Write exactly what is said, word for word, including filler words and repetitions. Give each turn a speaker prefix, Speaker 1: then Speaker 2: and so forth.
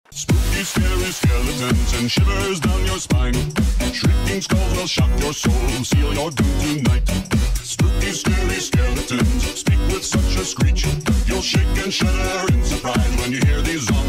Speaker 1: Spooky, scary skeletons and shivers down your spine. Shrieking skulls will shock your soul, seal your doom tonight. Spooky, scary skeletons speak with such a screech. You'll shake and shudder in surprise when you hear these zombies.